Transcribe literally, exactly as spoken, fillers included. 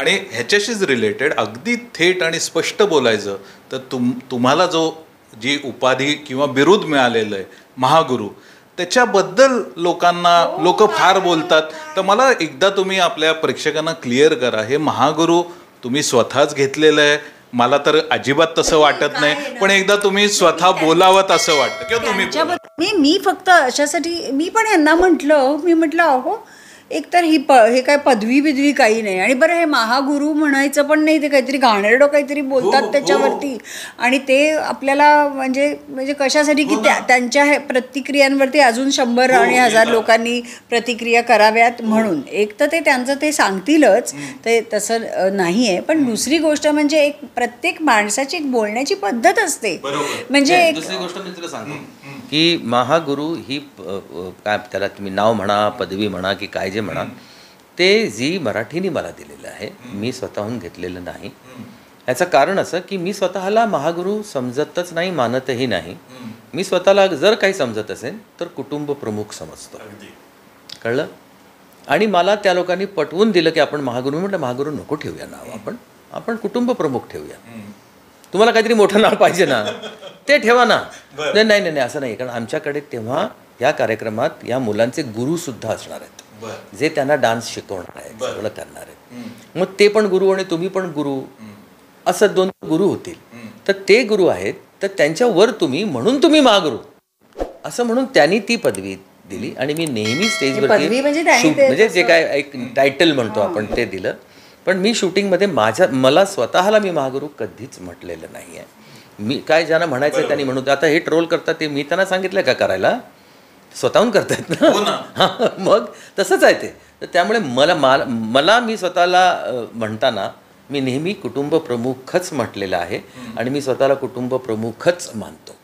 आणि ह्याच्याशीच रिलेटेड अगदी थेट आणि स्पष्ट बोलायचं तर तुम तुम्हाला जो जी उपाधी किंवा बिरुद मिळालेलं आहे महागुरु, त्याच्याबद्दल लोकांना लोक फार बोलतात. तर मला एकदा तुम्ही आपल्या प्रेक्षकांना क्लिअर करा, हे महागुरु तुम्ही स्वतःच घेतलेलं आहे? मला तर अजिबात तसं वाटत नाही, पण एकदा तुम्ही स्वतः बोलावत असं वाटतं किंवा तुम्ही मी मी फक्त अशासाठी मी पण यांना म्हटलं, मी म्हटलं अहो एकतर ही प हे काय पदवी बिदवी काही नाही, आणि बरं हे महागुरु म्हणायचं पण नाही, ते काहीतरी घाणेरडं काहीतरी बोलतात त्याच्यावरती, आणि ते आपल्याला म्हणजे म्हणजे कशासाठी की त्या त्यांच्या हे प्रतिक्रियांवरती अजून शंभर आणि हजार लोकांनी प्रतिक्रिया कराव्यात म्हणून. एक तर ते त्यांचं ते सांगतीलच, ते तसं नाही आहे. पण दुसरी गोष्ट म्हणजे एक प्रत्येक माणसाची एक बोलण्याची पद्धत असते. म्हणजे दुसरी गोष्ट मी तुला सांगतो की महागुरु ही काय त्याला तुम्ही नाव म्हणा, पदवी म्हणा की काय जे म्हणा, ते जी मराठीने मला दिलेलं आहे, मी स्वतःहून घेतलेलं नाही. याचं कारण असं की मी स्वतःला महागुरु समजतच नाही, मानतही नाही. मी स्वतःला जर काही समजत असेल तर कुटुंब प्रमुख समजतो. कळलं? आणि मला त्या लोकांनी पटवून दिलं की आपण महागुरु, म्हटलं महागुरु नको ठेवूया नाव, आपण आपण कुटुंब प्रमुख ठेवूया. तुम्हाला काहीतरी मोठं नाव पाहिजे ना, ते ठेवा ना. नाही नाही नाही असं नाही, कारण आमच्याकडे तेव्हा या कार्यक्रमात या मुलांचे गुरुसुद्धा असणार आहेत, जे त्यांना डान्स शिकवणार आहेत, सगळं करणार आहेत. मग ते पण गुरु आणि तुम्ही पण गुरु, असं दोन गुरु होतील. तर ते गुरु आहेत, तर त्यांच्यावर तुम्ही, म्हणून तुम्ही महागुरु असं म्हणून त्यांनी ती पदवी दिली. आणि मी नेहमी स्टेजवरती म्हणजे जे काय एक टायटल म्हणतो आपण ते दिलं. पण मी शूटिंगमध्ये माझ्या मला स्वतःला मी महागुरु कधीच म्हटलेलं नाही आहे. मी काय ज्यांना म्हणायचं त्यांनी म्हणू. आता हे ट्रोल करतात ते मी त्यांना सांगितलं का करायला? स्वतःहून करतायत ना. मग तसंच आहे ते. तर त्यामुळे मला मला मला मी स्वतःला म्हणताना मी नेहमी कुटुंब प्रमुखच म्हटलेलं आहे, आणि मी स्वतःला कुटुंब प्रमुखच मानतो.